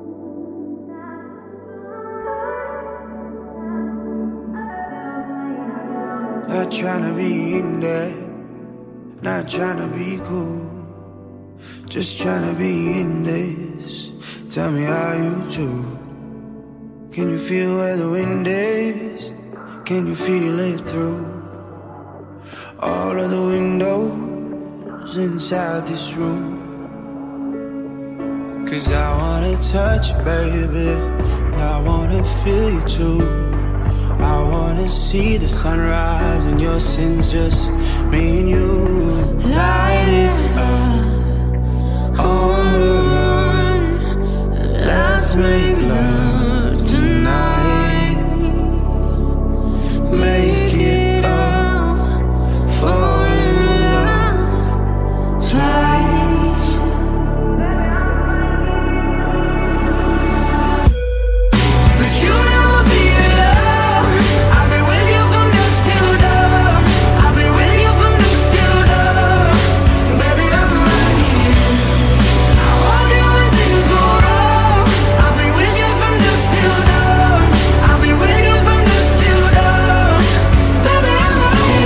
Not tryna be in there, not tryna be cool, just tryna be in this. Tell me how you do. Can you feel where the wind is? Can you feel it through all of the windows inside this room? 'Cause I wanna touch you, baby, and I wanna feel you too. I wanna see the sunrise and your sins, just me and you. Light it up on the run. Let's make love tonight. Make it up, fall in love twice. But you never be alone. I've been with you from dusk till dawn. I've been with you from dusk till dawn. Baby, I'm right here. I hold you when things go wrong. I've been with you from dusk till dawn. I've been with you from dusk till dawn. Baby, I'm right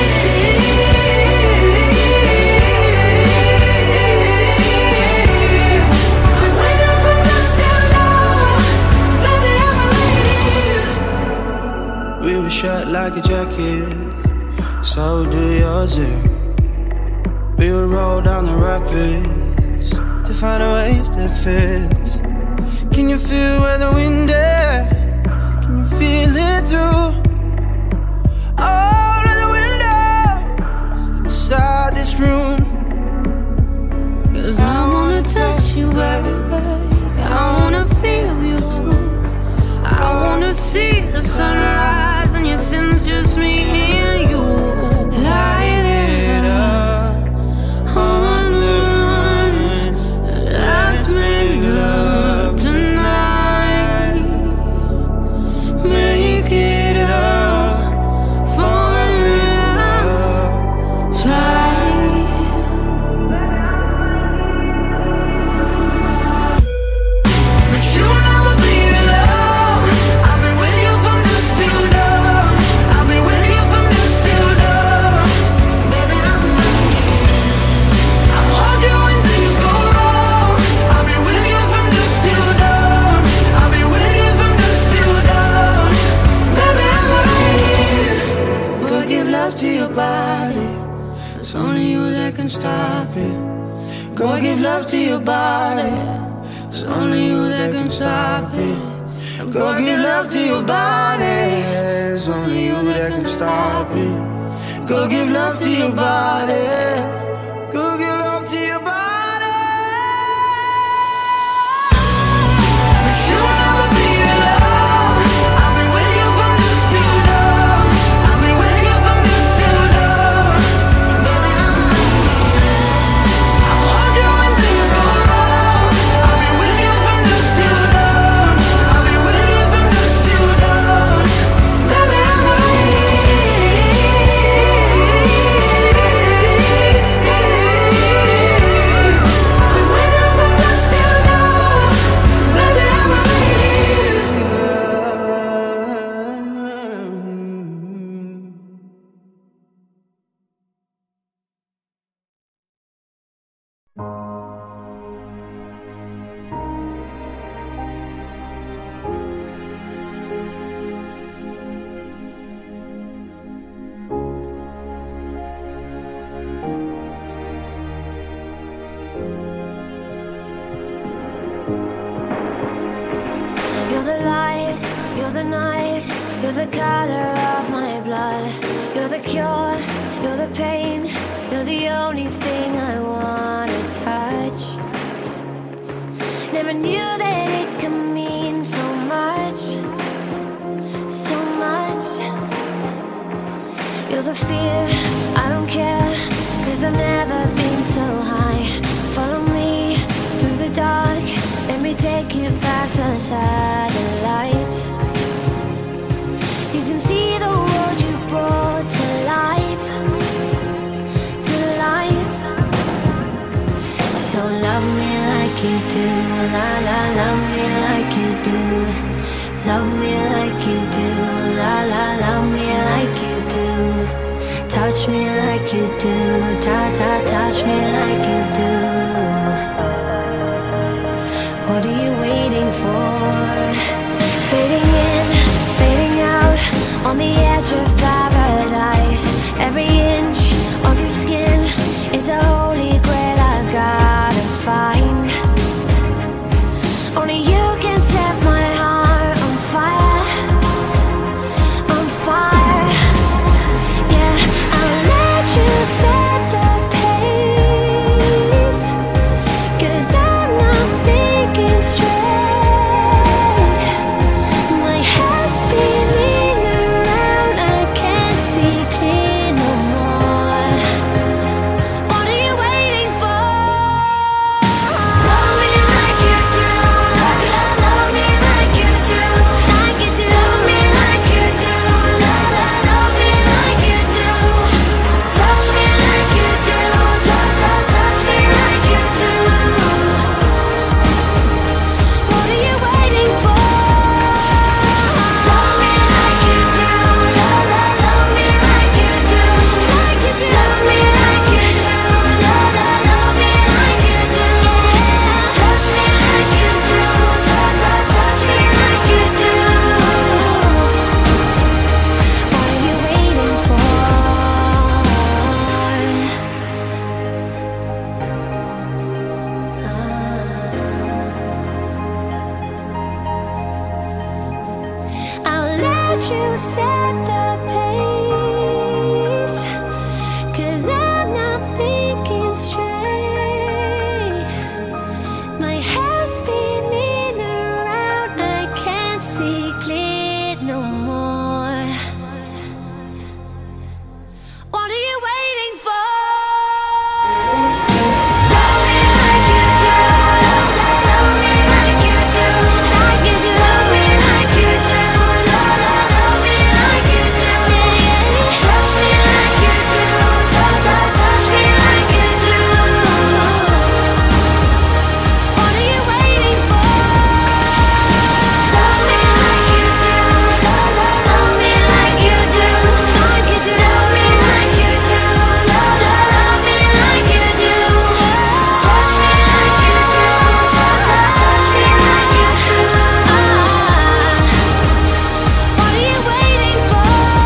here. I'm with you from dusk till dawn. Baby, I'm right here. We were shut like a jacket, so do yours. We would roll down the rapids to find a wave that fits. Can you feel where the wind is? Can you feel it through all of the windows inside this room? 'Cause I wanna touch you, baby. I wanna feel you too. I wanna see the sunrise and your sins, just me and you. Light it up on the run. Let's make love tonight. Make it up for love twice. But you never be alone. I've been with you from dusk till dawn. I've been with you from dusk till dawn. Baby, I'm right here. I hold you when things go wrong. I've been with you from dusk till dawn. I've been with you from dusk till dawn. Baby, I'm right here. Go give love to your body. It's only you that can stop it. Go give love to your body. It's only you that can stop it. Go give love to your body. It's only you that can stop it. Go give love to your body. Go give love to your body. But you never be alone. I've been with you from dusk till dawn. I've been with you from dusk till dawn. Baby, I'm right here. I hold you when things go wrong. I've been with you from dusk till dawn. I've been with you from dusk till dawn. Baby, I'm right You're the light, you're the night, you're the color of my blood. You're the cure, you're the pain, you're the only thing I wanna touch. Never knew that it could mean so much, so much. You're the fear, I don't care, 'cause I've never been so high. Follow me through the dark, let me take you past the satellites. You can see the world you brought to life, to life. So love me like you do. La la, love me like you do. Love me like you do. La la, love me like you do. Touch me like you do. Ta ta, touch me like you do. What are you waiting for? Fading in, fading out, on the edge of paradise. Every inch of your skin is a holy grail I've gotta find. Only you can set my heart on fire, on fire. Yeah, I'll let you set the pace, 'cause I'm not thinking straight. My head's spinning around, I can't see clear no more. What are you waiting for? Love me like you do. Love me like you do. Like you do. Love me like you do. Love me like you do. Touch me like you do. Touch me like you do. What are you waiting for? Love me like you do. Love me like you do. Like you do. Love me like you do. Love me like you do. Touch me like you do. Touch me like you do. What are you waiting for? I'll let you set the pace, 'cause I'm not thinking straight. My head's spinning around, I can't see clear no more. What are you waiting for? Love me like you do. Love me like you do. Like you do. Love me like you do. Love me like you do. Touch me like you do. Touch me like you do. What are you waiting for? Love me like you do. Love me like you do. Like you do. Love me like you do. Love me like you do. Touch me like you do. Touch me like you do. What are you waiting for?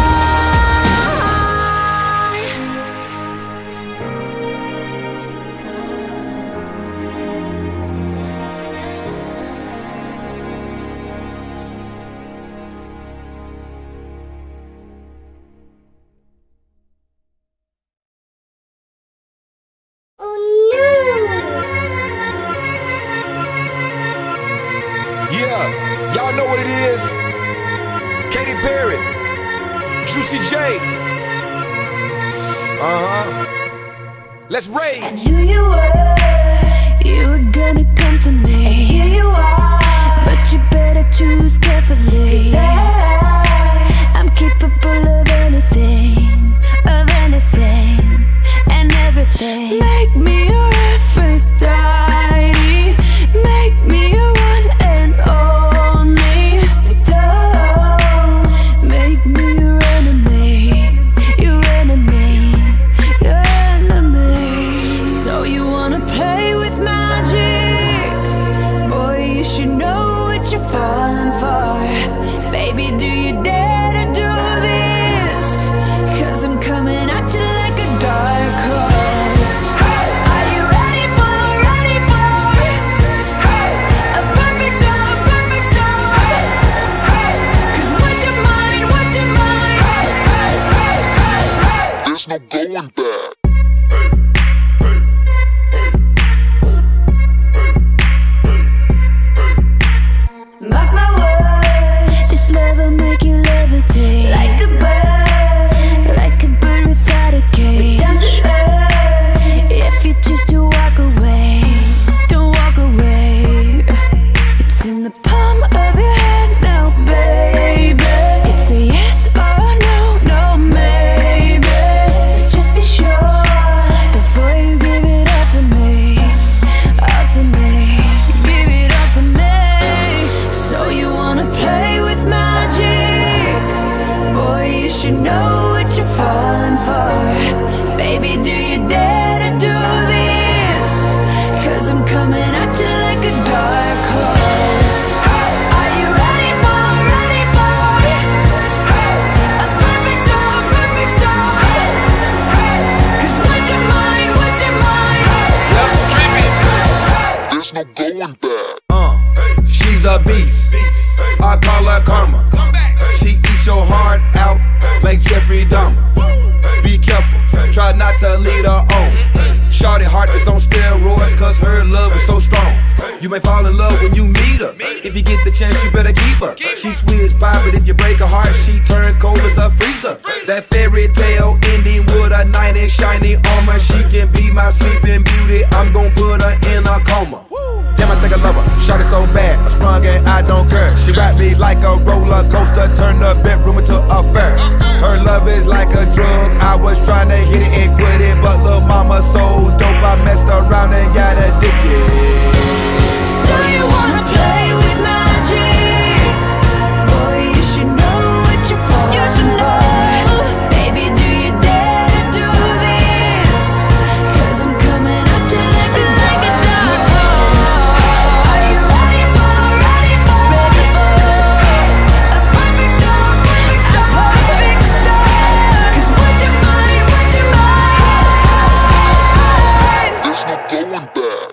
Yeah, y'all know what it is. Katy Perry, Juicy J. Let's rage. Knew you were gonna come to me. And here you are, but you better choose carefully. 'Cause I'm capable of anything, and everything. Make me your Aphrodite, make me your one and only. Don't make me your enemy, your enemy, your enemy. So you wanna play with magic? Boy, you should know what you're falling for. Baby, do you dare to do this? 'Cause I'm coming at you like a dark horse. Are you ready for a perfect storm, perfect storm? 'Cause what's your mind, what's your mind? There's no going back. Mark my words. There's no going back. She's a beast. I call her karma. She eats your heart out like Jeffrey Dahmer. Be careful, try not to lead her on. Shorty heart is on steroids, cause her love is so strong. You may fall in love when you meet her. If you get the chance, you better keep her. She's sweet as pie, but if you break her heart, she turns cold as a freezer. That fairy tale ending with a knight in shiny armor. She can be my sleeping beauty, I'm gon' put her in a coma. Damn, I think I love her, shorty so bad, I sprung and I don't care. She wrapped me like a roller coaster, turned the bedroom into a fair. Her love is like a drug, I was trying to hit it and quit it, but lil' mama so dope, I messed around and got addicted. So you wanna play with magic? Boy, you should know what you're for. You should know. Baby, do you dare to do this? Cause I'm coming at you like a dog. Are you ready for a perfect storm? A perfect storm. Cause what's your mind? There's no going back.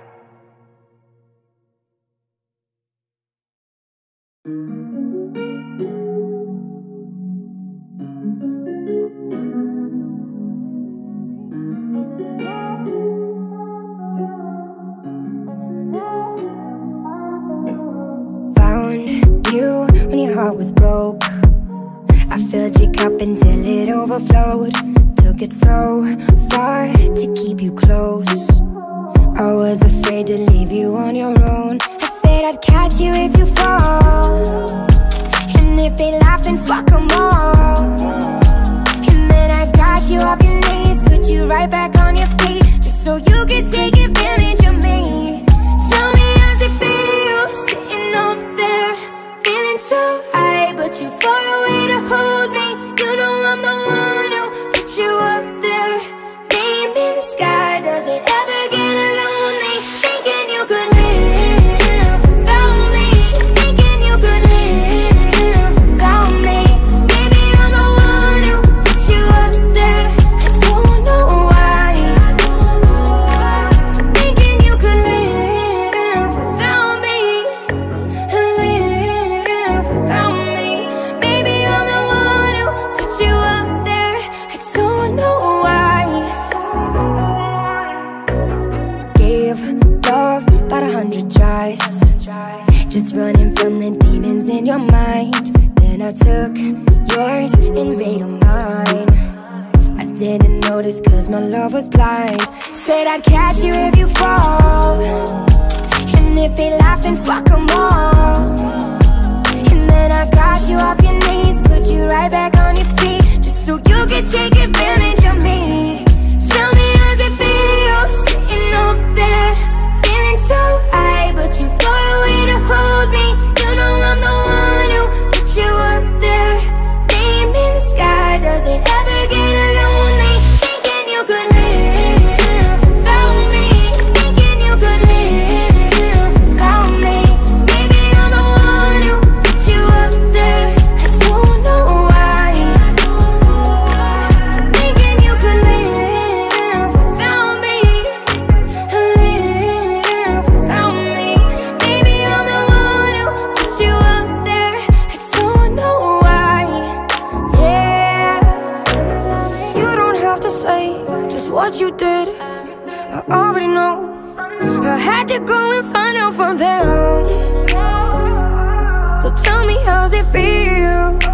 Found you when your heart was broke. I filled your cup until it overflowed. Took it so far to keep you close. I was afraid to leave you on your own. I said I'd catch you if you fall, and if they laugh then fuck them all. And then I got you off your knees, put you right back on your feet, just so you could take advantage of me. Tell me how's it feel, sitting up there, feeling so high, but too far away to hold me. You know I'm the one who put you up there, name in the sky. Does it ever get lonely, thinking you could live without me, thinking you could live without me? Baby, I'm the one who put you up there. I don't know why, thinking you could live without me, live without me. Baby, I'm the one who put you up there. I don't know why. Gave love about 100 tries, just running from the demons in your mind. Then I took yours and made them mine. I didn't notice cause my love was blind. Said I'd catch you if you fall, and if they laugh then fuck them all. And then I got you off your knees, put you right back on your feet, just so you could take advantage of me. Tell me how's it feel, sitting up there, feeling so high, but too far away to hold me. You know I'm the one who put you up there, name in the sky. Does it ever get lonely, thinking you could live without me, thinking you could live without me? Baby, I'm the one who put you up there. I don't know why, thinking you could live without me, live without me. Baby, I'm the one who put you up there. I don't know why. Yeah, you don't have to say just what you did, I already know. I had to go and find out from them. So tell me how's it feel,